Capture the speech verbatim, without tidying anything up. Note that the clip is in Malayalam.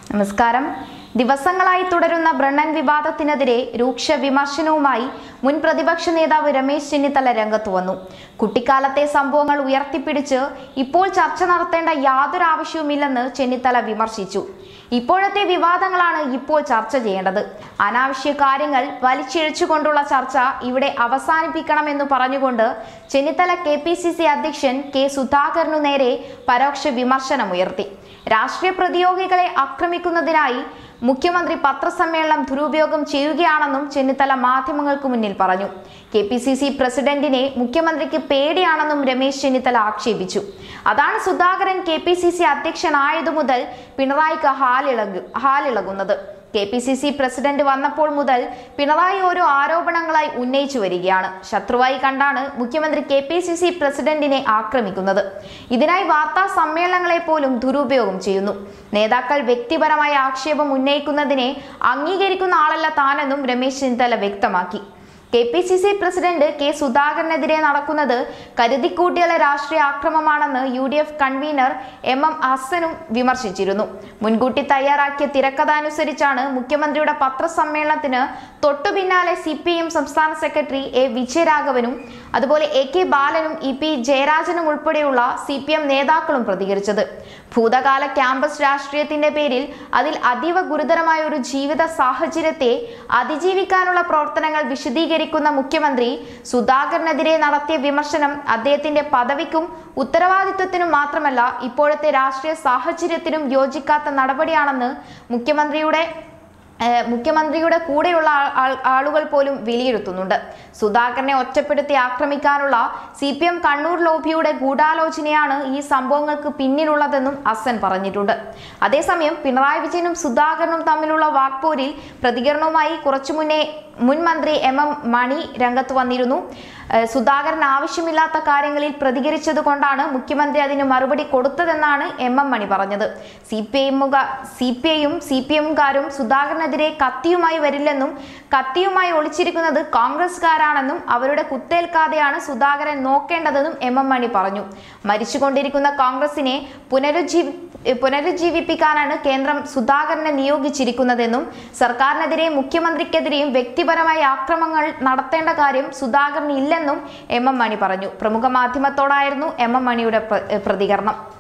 നമസ്കാരം. ദിവസങ്ങളായി തുടരുന്ന ബ്രണ്ണൻ വിവാദത്തിനെതിരെ രൂക്ഷ വിമർശനവുമായി മുൻ പ്രതിപക്ഷ നേതാവ് രമേശ് ചെന്നിത്തല രംഗത്ത് വന്നു. കുട്ടിക്കാലത്തെ സംഭവങ്ങൾ ഉയർത്തിപ്പിടിച്ച് ഇപ്പോൾ ചർച്ച നടത്തേണ്ട യാതൊരു ആവശ്യവുമില്ലെന്ന് ചെന്നിത്തല വിമർശിച്ചു. ഇപ്പോഴത്തെ വിവാദങ്ങളാണ് ഇപ്പോൾ ചർച്ച ചെയ്യേണ്ടത്. അനാവശ്യ കാര്യങ്ങൾ വലിച്ചിഴച്ചുകൊണ്ടുള്ള ചർച്ച ഇവിടെ അവസാനിപ്പിക്കണമെന്ന് പറഞ്ഞുകൊണ്ട് Chennithala K P C C അധ്യക്ഷൻ കെ സുധാകരനു നേരെ പരോക്ഷ വിമർശനമുയർത്തി. രാഷ്ട്രീയ പ്രതിയോഗികളെ ആക്രമിക്കുന്നതിനായി മുഖ്യമന്ത്രി പത്രസമ്മേളനം ദുരുപയോഗം ചെയ്യുകയാണെന്നും ചെന്നിത്തല മാധ്യമങ്ങൾക്ക് മുന്നിൽ പറഞ്ഞു. കെ പി സി സി പ്രസിഡന്റിനെ മുഖ്യമന്ത്രിക്ക് പേടിയാണെന്നും രമേശ് ചെന്നിത്തല ആക്ഷേപിച്ചു. അതാണ് Sudhakaran K P C C അധ്യക്ഷനായതു മുതൽ പിണറായിക്ക് ഹാലിളകു ഹാലിളകുന്നത്. K P C C president വന്നപ്പോൾ മുതൽ പിണറായി ഓരോ ആരോപണങ്ങളായി ഉന്നയിച്ചു വരികയാണ്. ശത്രുവായി കണ്ടാണ് മുഖ്യമന്ത്രി കെ പി സി സി പ്രസിഡന്റിനെ ആക്രമിക്കുന്നത്. ഇതിനായി വാർത്താ സമ്മേളനങ്ങളെ പോലും ദുരുപയോഗം ചെയ്യുന്നു. നേതാക്കൾ വ്യക്തിപരമായ ആക്ഷേപം ഉന്നയിക്കുന്നതിനെ അംഗീകരിക്കുന്ന ആളല്ല താനെന്നും രമേശ് ചെന്നിത്തല വ്യക്തമാക്കി. K P C C president K സുധാകരനെതിരെ നടക്കുന്നത് കരുതിക്കൂട്ടിയുള്ള രാഷ്ട്രീയ ആക്രമണമാണെന്ന് U D F convener M M ഹസ്സനും വിമർശിച്ചിരുന്നു. മുൻകൂട്ടി തയ്യാറാക്കിയ തിരക്കഥ അനുസരിച്ചാണ് മുഖ്യമന്ത്രിയുടെ പത്രസമ്മേളനത്തിന് തൊട്ടു പിന്നാലെ സി പി എം സംസ്ഥാന സെക്രട്ടറി എ വിജയരാഘവനും അതുപോലെ എ കെ ബാലനും ഇ പി ജയരാജനും ഉൾപ്പെടെയുള്ള സി പി എം നേതാക്കളും പ്രതികരിച്ചത്. ഭൂതകാല ക്യാമ്പസ് രാഷ്ട്രീയത്തിന്റെ പേരിൽ അതിൽ അതീവ ഗുരുതരമായ ഒരു ജീവിത സാഹചര്യത്തെ അതിജീവിക്കാനുള്ള പ്രവർത്തനങ്ങൾ വിശദീകരിക്കുന്ന മുഖ്യമന്ത്രി സുധാകരനെതിരെ നടത്തിയ വിമർശനം അദ്ദേഹത്തിന്റെ പദവിക്കും ഉത്തരവാദിത്വത്തിനും മാത്രമല്ല ഇപ്പോഴത്തെ രാഷ്ട്രീയ സാഹചര്യത്തിനും യോജിക്കാത്ത നടപടിയാണെന്ന് മുഖ്യമന്ത്രിയുടെ മുഖ്യമന്ത്രിയുടെ കൂടെയുള്ള ആളുകൾ പോലും വിലയിരുത്തുന്നുണ്ട്. സുധാകരനെ ഒറ്റപ്പെടുത്തി ആക്രമിക്കാനുള്ള സി പി എം കണ്ണൂർ ലോബിയുടെ ഗൂഢാലോചനയാണ് ഈ സംഭവങ്ങൾക്ക് പിന്നിലുള്ളതെന്നും ഹസ്സൻ പറഞ്ഞിട്ടുണ്ട്. അതേസമയം പിണറായി വിജയനും സുധാകരനും തമ്മിലുള്ള വാക്പോരിൽ പ്രതികരണവുമായി കുറച്ചു മുന്നേ മുൻ മന്ത്രി എം എം മണി രംഗത്ത് വന്നിരുന്നു. സുധാകരൻ ആവശ്യമില്ലാത്ത കാര്യങ്ങളിൽ പ്രതികരിച്ചത് കൊണ്ടാണ് മുഖ്യമന്ത്രി അതിന് മറുപടി കൊടുത്തതെന്നാണ് എം എം മണി പറഞ്ഞത്. C P I C P ഐയും സി പി എമ്മുകാരും സുധാകരനെതിരെ കത്തിയുമായി വരില്ലെന്നും കത്തിയുമായി ഒളിച്ചിരിക്കുന്നത് കോൺഗ്രസ്കാരാണെന്നും അവരുടെ കുത്തേൽക്കാതെയാണ് സുധാകരൻ നോക്കേണ്ടതെന്നും എം എം മണി പറഞ്ഞു. മരിച്ചുകൊണ്ടിരിക്കുന്ന കോൺഗ്രസിനെ പുനരുജ്ജീവി പുനരുജ്ജീവിപ്പിക്കാനാണ് കേന്ദ്രം സുധാകരനെ നിയോഗിച്ചിരിക്കുന്നതെന്നും സർക്കാരിനെതിരെ മുഖ്യമന്ത്രിക്കെതിരെയും വ്യക്തിപരമായ ആക്രമണങ്ങൾ നടത്തേണ്ട കാര്യം സുധാകരന് ഇല്ലെന്നും എം എം മണി പറഞ്ഞു. പ്രമുഖ മാധ്യമത്തോടായിരുന്നു എം എം മണിയുടെ പ്രതികരണം.